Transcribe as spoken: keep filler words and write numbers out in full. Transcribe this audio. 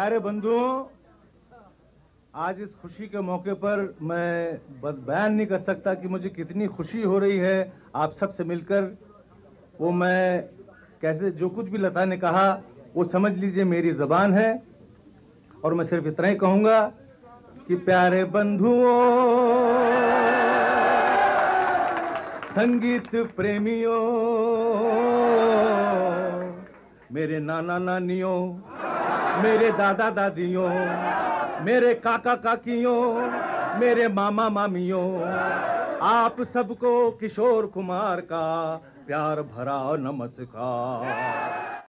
प्यारे बंधुओं, आज इस खुशी के मौके पर मैं बस बयान नहीं कर सकता कि मुझे कितनी खुशी हो रही है आप सब से मिलकर। वो मैं कैसे, जो कुछ भी लता ने कहा वो समझ लीजिए मेरी जबान है, और मैं सिर्फ इतना ही कहूंगा कि प्यारे बंधुओं, संगीत प्रेमियों, मेरे नाना नानियों, मेरे दादा दादियों, मेरे काका काकियों, मेरे मामा मामियों, आप सबको किशोर कुमार का प्यार भरा नमस्कार।